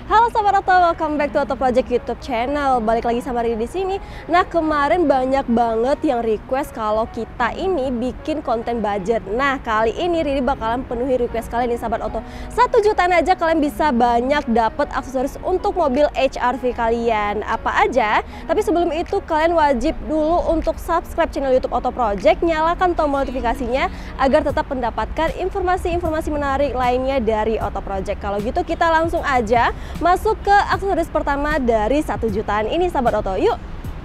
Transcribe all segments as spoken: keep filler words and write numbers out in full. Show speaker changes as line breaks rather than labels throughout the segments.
Halo Sobat Oto, welcome back to Oto Project YouTube channel. Balik lagi sama Ridi di sini. Nah, kemarin banyak banget yang request kalau kita ini bikin konten budget. Nah, kali ini Ridi bakalan penuhi request kalian nih Sobat Oto. Satu jutaan aja kalian bisa banyak dapat aksesoris untuk mobil H R V kalian. Apa aja? Tapi sebelum itu kalian wajib dulu untuk subscribe channel YouTube Oto Project, nyalakan tombol notifikasinya agar tetap mendapatkan informasi-informasi menarik lainnya dari Oto Project. Kalau gitu kita langsung aja masuk ke aksesoris pertama dari satu jutaan ini Sahabat Oto. Yuk!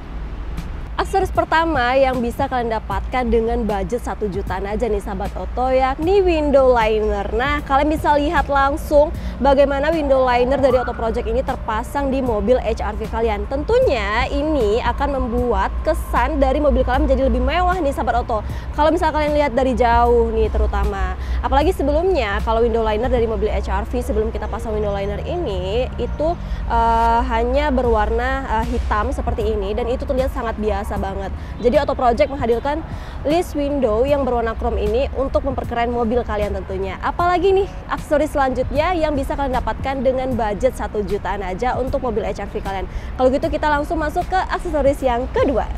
Aksesoris pertama yang bisa kalian dapatkan dengan budget satu jutaan aja nih Sahabat Oto, yakni window liner. Nah, kalian bisa lihat langsung bagaimana window liner dari Oto Project ini terpasang di mobil H R V kalian. Tentunya ini akan membuat kesan dari mobil kalian menjadi lebih mewah nih Sahabat Oto. Kalau misalnya kalian lihat dari jauh nih terutama. Apalagi sebelumnya kalau window liner dari mobil H R V sebelum kita pasang window liner ini itu uh, hanya berwarna uh, hitam seperti ini, dan itu terlihat sangat biasa banget. Jadi Oto Project menghadirkan list window yang berwarna chrome ini untuk memperkeren mobil kalian tentunya. Apalagi nih aksesoris selanjutnya yang bisa kalian dapatkan dengan budget satu jutaan aja untuk mobil H R V kalian. Kalau gitu kita langsung masuk ke aksesoris yang kedua.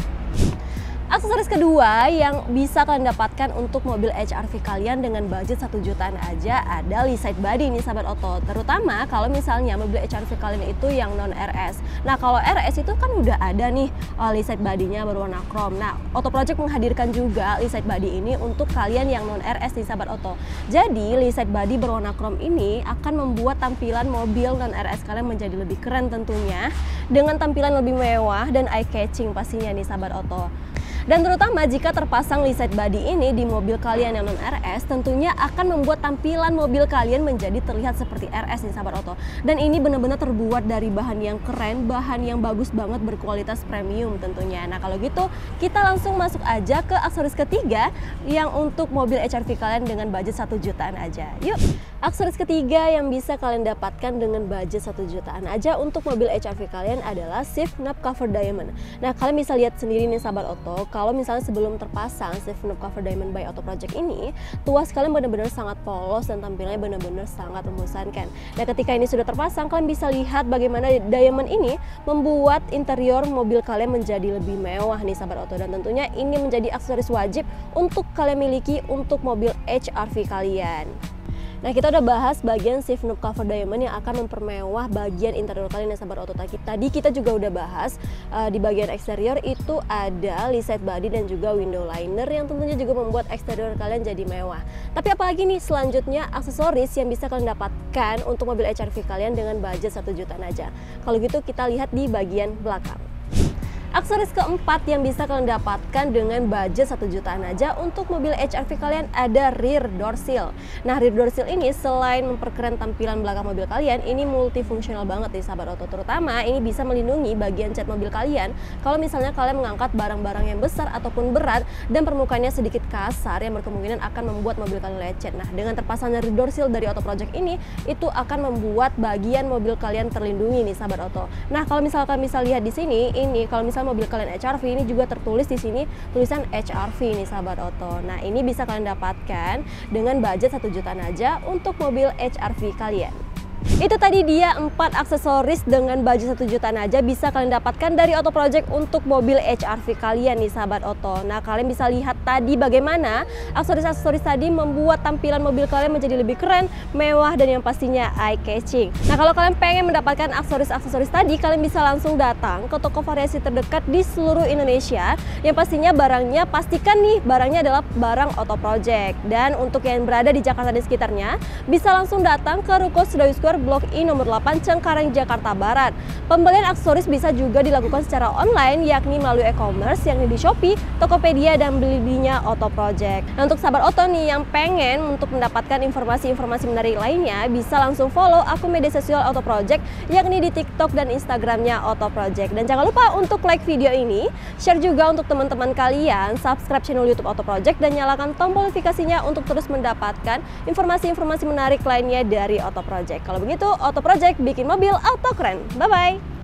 Aksesoris kedua yang bisa kalian dapatkan untuk mobil H R V kalian dengan budget satu jutaan aja ada light side body nih Sahabat Oto. Terutama kalau misalnya mobil H R V kalian itu yang non R S. Nah, kalau R S itu kan udah ada nih uh, light side body-nya berwarna chrome. Nah, Oto Project menghadirkan juga light side body ini untuk kalian yang non R S nih Sahabat Oto. Jadi, light side body berwarna chrome ini akan membuat tampilan mobil non R S kalian menjadi lebih keren tentunya, dengan tampilan lebih mewah dan eye catching pastinya nih Sahabat Oto. Dan terutama jika terpasang light side body ini di mobil kalian yang non R S, tentunya akan membuat tampilan mobil kalian menjadi terlihat seperti R S nih Sahabat Oto. Dan ini benar-benar terbuat dari bahan yang keren, bahan yang bagus banget, berkualitas premium tentunya. Nah, kalau gitu kita langsung masuk aja ke aksesoris ketiga yang untuk mobil H R V kalian dengan budget satu jutaan aja. Yuk! Aksesoris ketiga yang bisa kalian dapatkan dengan budget satu jutaan aja untuk mobil H R V kalian adalah shift knob cover diamond. Nah, kalian bisa lihat sendiri nih Sahabat Oto, kalau misalnya sebelum terpasang shift knob cover diamond by Oto Project ini, tuas kalian benar-benar sangat polos dan tampilannya benar-benar sangat membosankan. Nah, ketika ini sudah terpasang, kalian bisa lihat bagaimana diamond ini membuat interior mobil kalian menjadi lebih mewah nih Sahabat Oto, dan tentunya ini menjadi aksesoris wajib untuk kalian miliki untuk mobil H R V kalian. Nah, kita udah bahas bagian shift knob cover diamond yang akan mempermewah bagian interior kalian ya Sahabat Oto. Tadi kita juga udah bahas uh, di bagian eksterior itu ada light side body dan juga window liner yang tentunya juga membuat eksterior kalian jadi mewah. Tapi apalagi nih selanjutnya aksesoris yang bisa kalian dapatkan untuk mobil H R V kalian dengan budget satu jutaan aja. Kalau gitu kita lihat di bagian belakang. Aksesoris keempat yang bisa kalian dapatkan dengan budget satu jutaan aja untuk mobil H R V kalian ada rear door sill. Nah, rear door sill ini selain memperkeren tampilan belakang mobil kalian, ini multifungsional banget nih Sahabat Oto. Terutama ini bisa melindungi bagian cat mobil kalian kalau misalnya kalian mengangkat barang-barang yang besar ataupun berat dan permukaannya sedikit kasar yang berkemungkinan akan membuat mobil kalian lecet. Nah, dengan terpasangnya rear door sill dari Oto Project ini, itu akan membuat bagian mobil kalian terlindungi nih Sahabat Oto. Nah, kalau misalkan bisa lihat di sini, ini kalau misalnya mobil kalian H R V ini juga tertulis di sini tulisan H R V nih Sahabat Oto. Nah, ini bisa kalian dapatkan dengan budget satu jutaan aja untuk mobil H R V kalian. Itu tadi dia empat aksesoris dengan budget satu jutaan aja bisa kalian dapatkan dari Oto Project untuk mobil H R V kalian nih Sahabat Oto. Nah, kalian bisa lihat tadi bagaimana aksesoris-aksesoris tadi membuat tampilan mobil kalian menjadi lebih keren, mewah, dan yang pastinya eye catching. Nah, kalau kalian pengen mendapatkan aksesoris-aksesoris tadi, kalian bisa langsung datang ke toko variasi terdekat di seluruh Indonesia. Yang pastinya barangnya, pastikan nih barangnya adalah barang Oto Project. Dan untuk yang berada di Jakarta dan sekitarnya, bisa langsung datang ke Ruko Sedawi Square Blok I nomor delapan Cengkareng, Jakarta Barat. Pembelian aksesoris bisa juga dilakukan secara online, yakni melalui e-commerce yakni di Shopee, Tokopedia, dan Blibinya Oto Project. Nah, untuk Sahabat Oto nih yang pengen untuk mendapatkan informasi-informasi menarik lainnya, bisa langsung follow akun media sosial Oto Project yakni di TikTok dan Instagramnya Oto Project. Dan jangan lupa untuk like video ini, share juga untuk teman-teman kalian, subscribe channel YouTube Oto Project, dan nyalakan tombol notifikasinya untuk terus mendapatkan informasi-informasi menarik lainnya dari Oto Project. Kalau begitu, Oto Project bikin mobil auto keren. Bye-bye!